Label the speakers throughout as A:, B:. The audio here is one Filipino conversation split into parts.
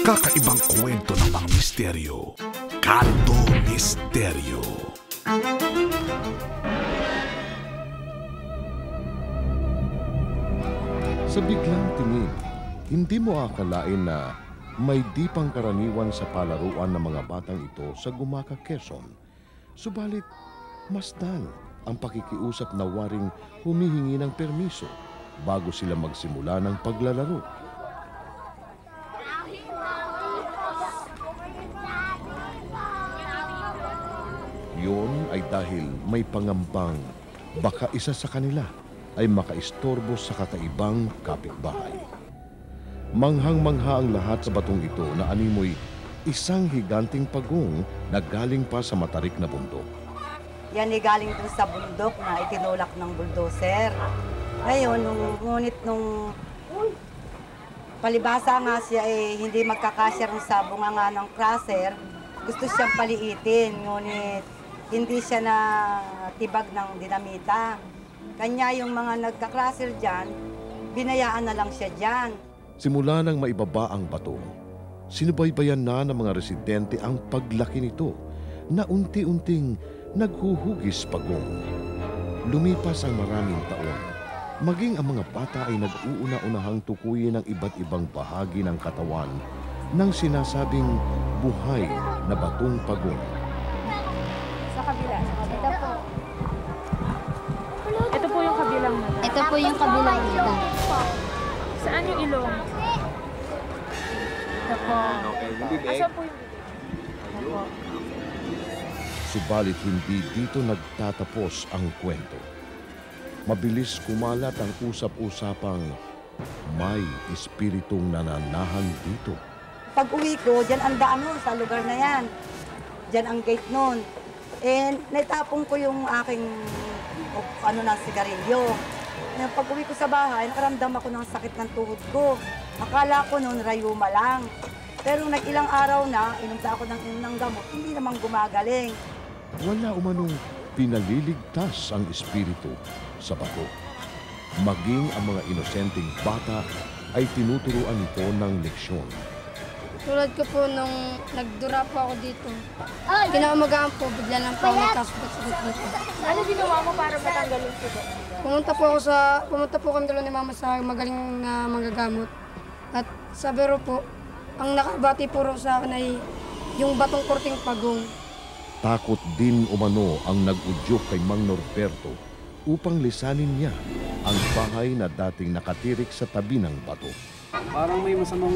A: Kakaibang kwento ng mga misteryo. Kanto Misteryo.
B: Sa biglang tingin, hindi mo akalain na may di pangkaraniwan sa palaruan ng mga batang ito sa Gumaca, Quezon. Subalit, masdan ang pakikiusap na waring humihingi ng permiso bago sila magsimula ng paglalaro. Yun ay dahil may pangambang baka isa sa kanila ay makaistorbo sa kakaibang kapitbahay. Manghang-mangha ang lahat sa batong ito na animoy isang higanting pagong na galing pa sa matarik na bundok.
C: Yan ay galing dun sa bundok na itinulak ng bulldozer. Ngayon, ngunit nung palibasa nga siya hindi magkakasya rin sa bunganga ng crusher, gusto siyang paliitin, ngunit hindi siya na tibag ng dinamita. Kanya yung mga nagka-crusher dyan, binayaan na lang siya dyan.
B: Simula nang maibaba ang bato, sinubaybayan na ng mga residente ang paglaki nito na unti-unting naghuhugis pagong. Lumipas ang maraming taon, maging ang mga bata ay nag-uuna-unahang tukuyin ng iba't ibang bahagi ng katawan ng sinasabing buhay na batong pagong.
D: Sa kabila. Ito po. Ito po yung kabilang mata.
E: Ito po yung kabilang mata.
D: Saan yung ilong? Ito po. Asan po yung bibig?
B: Subalit hindi dito nagtatapos ang kwento. Mabilis kumalat ang usap-usapang may espiritong nananahan dito.
C: Pag uwi ko, dyan ang daan nun sa lugar na yan. Dyan ang gate nun. And naitapon ko yung aking sigarilyo. Pag uwi ko sa bahay, nakaramdam ako ng sakit ng tuhod ko. Akala ko noon rayuma lang. Pero nag-ilang araw na, inumta ako ng gamot, hindi naman gumagaling.
B: Wala umanong pinaliligtas ang espiritu sa bato. Maging ang mga inosenteng bata ay tinuturuan nito ng leksyon.
E: Tulad ko po nung nagdura po ako dito. Kinaumagaan po, bigla lang po ako nagkasukot-sukot dito.
D: Ano ginawa mo para matanggal yung sugat?
E: Pumunta po kami dalawa ni Mama sa magaling na manggagamot. At sa biro po, ang nakabati po sa akin ay yung batong korting pagong.
B: Takot din umano ang nag-udyok kay Mang Norberto upang lisanin niya ang bahay na dating nakatirik sa tabi ng bato.
F: Parang may masamang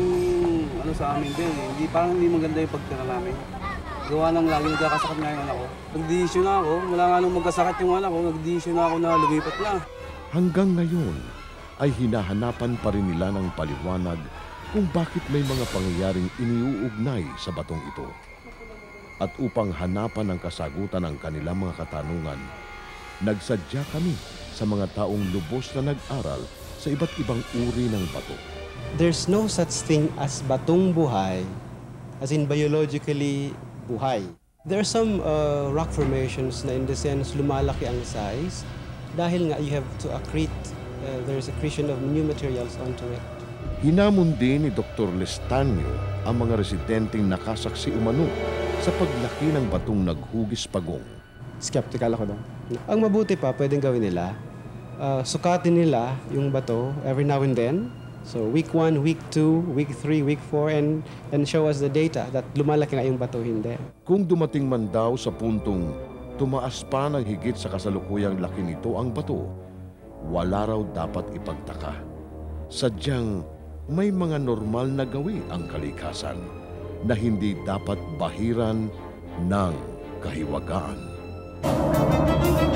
F: sa amin din. Hindi maganda yung pagtira namin. Gawa nang lagi nagkakasakit nga yung anak ko. Nag-desisyon na ako, wala nga nung magkasakit yung anak ko, nag-desisyon na ako na lumipat na. Hanggang ngayon ay hinahanapan pa rin nila ng paliwanag kung bakit may mga pangyayaring iniuugnay sa batong ito. At upang hanapan ang kasagutan ng kanilang mga katanungan, nagsadya kami sa mga taong lubos na nag-aral sa iba't ibang uri ng bato.
G: There's no such thing as batong buhay, as in biologically buhay. There are some rock formations na in the sense lumalaki ang size dahil nga you have to accrete, there's accretion of new materials onto it.
B: Hinamon din ni Dr. Lestanio ang mga residenteng nakasaksi umano sa paglaki ng batong naghugis pagong.
G: Skeptical ako doon. Ang mabuti pa pwedeng gawin nila, sukatin nila yung bato every now and then. So week 1, week 2, week 3, week 4 and show us the data that lumalaki nga yung bato, hindi.
B: Kung dumating man daw sa puntong tumaas pa ng higit sa kasalukuyang laki nito ang bato, wala raw dapat ipagtaka. Sadyang may mga normal na gawi ang kalikasan na hindi dapat bahiran ng kahiwagaan.